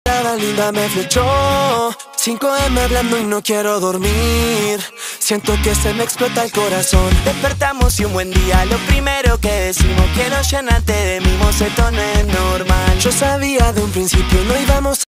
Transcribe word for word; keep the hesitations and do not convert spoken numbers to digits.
La linda me flechó, cinco eme hablando y no quiero dormir. Siento que se me explota el corazón. Despertamos y un buen día lo primero que decimos: quiero llenarte de mimos, esto no es normal. Yo sabía de un principio no íbamos